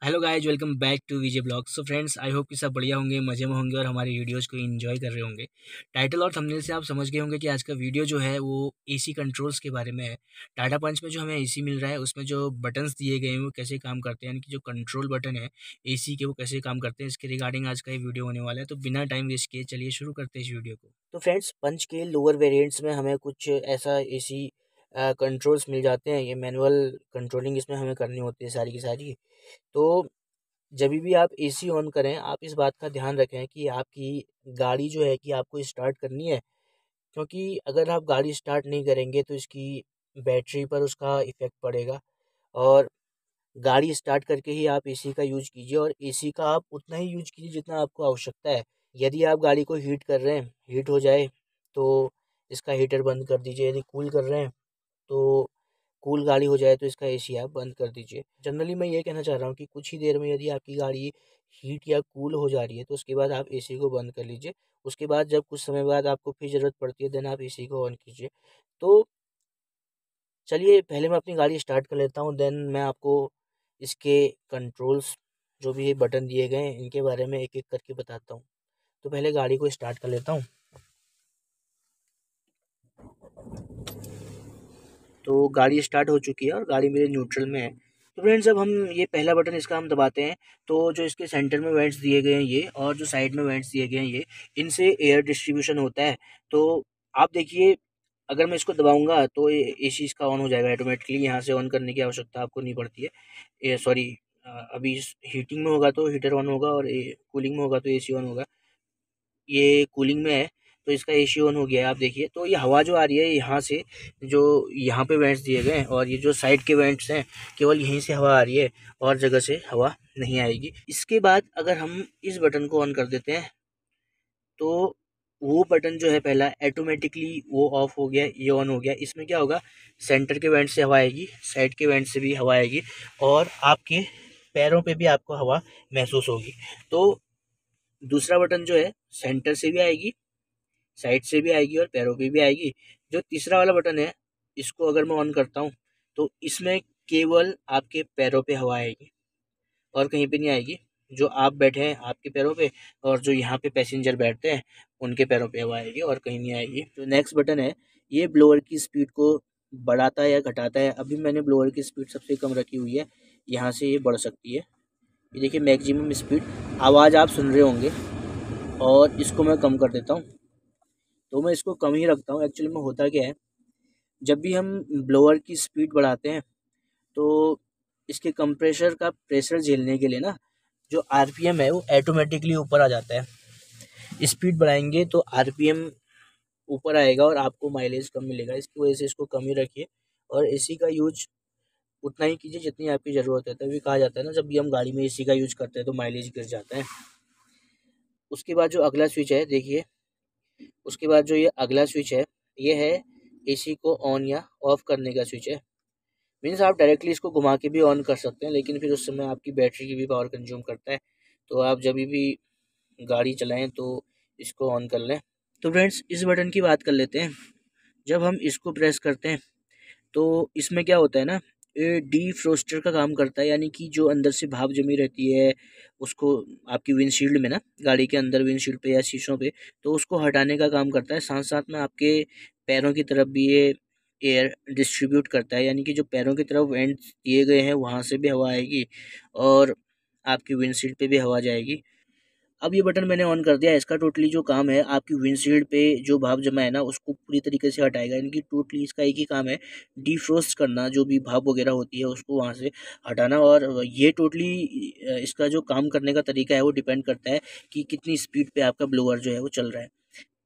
Hello guys, welcome back to Vijay blog. So friends, I hope कि सब बढ़िया होंगे, मज़े में होंगे और हमारी वीडियोस को एंजॉय कर रहे होंगे। टाइटल और थंबनेल से आप समझ गए होंगे कि आज का वीडियो जो है वो एसी कंट्रोल्स के बारे में है। टाटा पंच में जो हमें एसी मिल रहा है उसमें जो बटन्स दिए गए हैं वो कैसे काम करते हैं, यानी कि जो कंट्रोल बटन है एसी के वो कैसे काम करते हैं, इसके रिगार्डिंग आज का ये वीडियो होने वाला है। तो बिना टाइम वेस्ट किए चलिए शुरू करते हैं इस वीडियो को। तो फ्रेंड्स, पंच के लोअर वेरिएंट्स में हमें कुछ ऐसा एसी कंट्रोल्स मिल जाते हैं। ये मैनुअल कंट्रोलिंग इसमें हमें करनी होती है सारी की सारी। तो जब भी आप एसी ऑन करें, आप इस बात का ध्यान रखें कि आपकी गाड़ी जो है कि आपको स्टार्ट करनी है, क्योंकि अगर आप गाड़ी स्टार्ट नहीं करेंगे तो इसकी बैटरी पर उसका इफ़ेक्ट पड़ेगा। और गाड़ी स्टार्ट करके ही आप एसी का यूज़ कीजिए, और एसी का आप उतना ही यूज़ कीजिए जितना आपको आवश्यकता है। यदि आप गाड़ी को हीट कर रहे हैं, हीट हो जाए तो इसका हीटर बंद कर दीजिए। यदि कूल कर रहे हैं तो कूल गाड़ी हो जाए तो इसका एसी आप बंद कर दीजिए। जनरली मैं ये कहना चाह रहा हूँ कि कुछ ही देर में यदि आपकी गाड़ी हीट या कूल हो जा रही है तो उसके बाद आप एसी को बंद कर लीजिए। उसके बाद जब कुछ समय बाद आपको फिर ज़रूरत पड़ती है देन आप एसी को ऑन कीजिए। तो चलिए पहले मैं अपनी गाड़ी स्टार्ट कर लेता हूँ, देन मैं आपको इसके कंट्रोल्स जो भी बटन दिए गए हैं इनके बारे में एक एक करके बताता हूँ। तो पहले गाड़ी को स्टार्ट कर लेता हूँ। तो गाड़ी स्टार्ट हो चुकी है और गाड़ी मेरे न्यूट्रल में है। तो फ्रेंड्स, जब हम ये पहला बटन इसका हम दबाते हैं तो जो इसके सेंटर में वेंट्स दिए गए हैं ये, और जो साइड में वेंट्स दिए गए हैं ये, इनसे एयर डिस्ट्रीब्यूशन होता है। तो आप देखिए, अगर मैं इसको दबाऊंगा तो ये एसी इसका ऑन हो जाएगा ऑटोमेटिकली। यहाँ से ऑन करने की आवश्यकता आपको नहीं पड़ती है। ये सॉरी, अभी हीटिंग में होगा तो हीटर ऑन होगा, और कूलिंग में होगा तो एसी ऑन होगा। ये कूलिंग में है तो इसका एसी ऑन हो गया है। आप देखिए, तो ये हवा जो आ रही है यहाँ से, जो यहाँ पे वेंट्स दिए गए हैं और ये जो साइड के वेंट्स हैं, केवल यहीं से हवा आ रही है और जगह से हवा नहीं आएगी। इसके बाद अगर हम इस बटन को ऑन कर देते हैं तो वो बटन जो है पहला ऑटोमेटिकली वो ऑफ हो गया, ये ऑन हो गया। इसमें क्या होगा, सेंटर के वेंट से हवा आएगी, साइड के वेंट से भी हवा आएगी, और आपके पैरों पे भी आपको हवा महसूस होगी। तो दूसरा बटन जो है सेंटर से भी आएगी, साइड से भी आएगी और पैरों पे भी आएगी। जो तीसरा वाला बटन है, इसको अगर मैं ऑन करता हूँ तो इसमें केवल आपके पैरों पे हवा आएगी और कहीं पे नहीं आएगी। जो आप बैठे हैं आपके पैरों पे, और जो यहाँ पे पैसेंजर बैठते हैं उनके पैरों पे हवा आएगी और कहीं नहीं आएगी। जो नेक्स्ट बटन है, ये ब्लोअर की स्पीड को बढ़ाता है या घटाता है। अभी मैंने ब्लोअर की स्पीड सबसे कम रखी हुई है, यहाँ से ये बढ़ सकती है। ये देखिए मैक्सिमम स्पीड, आवाज़ आप सुन रहे होंगे, और इसको मैं कम कर देता हूँ। तो मैं इसको कम ही रखता हूँ। एक्चुअली में होता क्या है, जब भी हम ब्लोअर की स्पीड बढ़ाते हैं तो इसके कंप्रेसर का प्रेशर झेलने के लिए ना, जो आरपीएम है वो ऑटोमेटिकली ऊपर आ जाता है। स्पीड बढ़ाएंगे तो आरपीएम ऊपर आएगा और आपको माइलेज कम मिलेगा। इसकी वजह से इसको कम ही रखिए, और एसी का यूज उतना ही कीजिए जितनी आपकी ज़रूरत है। तभी कहा जाता है ना, जब भी हम गाड़ी में एसी का यूज करते हैं तो माइलेज गिर जाता है। उसके बाद जो अगला स्विच है देखिए, उसके बाद जो ये अगला स्विच है ये है एसी को ऑन या ऑफ करने का स्विच है। मीन्स आप डायरेक्टली इसको घुमा के भी ऑन कर सकते हैं, लेकिन फिर उस समय आपकी बैटरी की भी पावर कंज्यूम करता है। तो आप जब भी गाड़ी चलाएं तो इसको ऑन कर लें। तो फ्रेंड्स, इस बटन की बात कर लेते हैं। जब हम इसको प्रेस करते हैं तो इसमें क्या होता है ना, ये डीफ्रोस्टर का काम करता है, यानी कि जो अंदर से भाप जमी रहती है उसको आपकी विंडशील्ड में ना, गाड़ी के अंदर विंडशील्ड पे या शीशों पे, तो उसको हटाने का काम करता है। साथ साथ में आपके पैरों की तरफ भी ये एयर डिस्ट्रीब्यूट करता है, यानी कि जो पैरों की तरफ वेंट दिए गए हैं वहाँ से भी हवा आएगी और आपकी विंडशील्ड पे भी हवा जाएगी। अब ये बटन मैंने ऑन कर दिया। इसका टोटली जो काम है, आपकी विंडशील्ड पे जो भाप जमा है ना उसको पूरी तरीके से हटाएगा। इनकी टोटली इसका एक ही काम है, डिफ्रोस्ट करना, जो भी भाप वगैरह होती है उसको वहाँ से हटाना। और ये टोटली इसका जो काम करने का तरीका है वो डिपेंड करता है कि कितनी स्पीड पे आपका ब्लोअर जो है वो चल रहा है।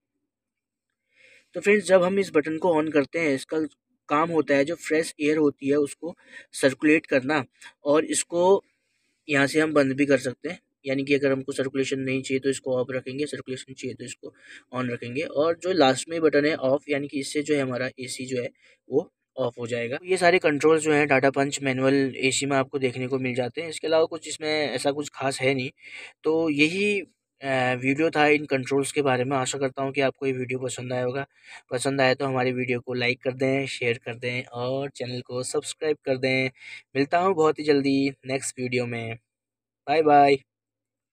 तो फ्रेंड्स, जब हम इस बटन को ऑन करते हैं, इसका काम होता है जो फ्रेश एयर होती है उसको सर्कुलेट करना, और इसको यहाँ से हम बंद भी कर सकते हैं। यानी कि अगर हमको सर्कुलेशन नहीं चाहिए तो इसको ऑफ रखेंगे, सर्कुलेशन चाहिए तो इसको ऑन रखेंगे। और जो लास्ट में बटन है ऑफ, यानी कि इससे जो है हमारा एसी जो है वो ऑफ हो जाएगा। ये सारे कंट्रोल जो हैं टाटा पंच मैनुअल एसी में आपको देखने को मिल जाते हैं। इसके अलावा कुछ इसमें ऐसा कुछ खास है नहीं। तो यही वीडियो था इन कंट्रोल्स के बारे में। आशा करता हूँ कि आपको ये वीडियो पसंद आया होगा। पसंद आए तो हमारी वीडियो को लाइक कर दें, शेयर कर दें और चैनल को सब्सक्राइब कर दें। मिलता हूँ बहुत ही जल्दी नेक्स्ट वीडियो में। Bye bye.